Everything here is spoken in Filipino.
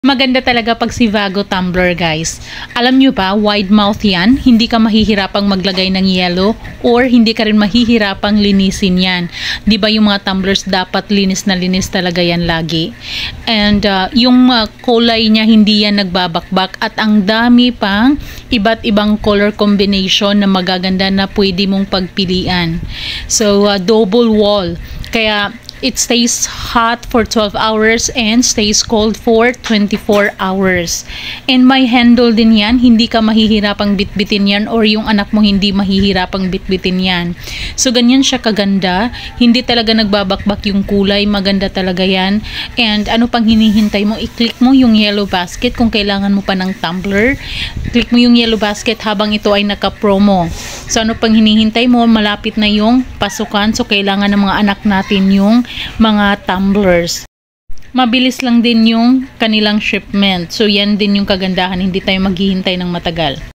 Maganda talaga pag si Vago tumbler, guys. Alam nyo ba, wide mouth yan. Hindi ka mahihirapang maglagay ng yelo or hindi ka rin mahihirapang linisin yan. Di ba yung mga tumblers dapat linis na linis talaga yan lagi. And yung kulay niya hindi yan nagbabakbak at ang dami pang iba't ibang color combination na magaganda na pwede mong pagpilian. So, double wall. Kaya, it stays hot for 12 hours and stays cold for 24 hours. And may handle din yan. Hindi ka mahihirapang bitbitin yan or yung anak mo hindi mahihirapang bitbitin yan. So, ganyan siya kaganda. Hindi talaga nagbabakbak yung kulay. Maganda talaga yan. And ano pang hinihintay mo? I-click mo yung yellow basket kung kailangan mo pa ng tumbler. Click mo yung yellow basket habang ito ay naka-promo. So, ano pang hinihintay mo? Malapit na yung pasukan. So, kailangan ng mga anak natin yung mga tumblers. Mabilis lang din yung kanilang shipment. So, yan din yung kagandahan. Hindi tayo maghihintay ng matagal.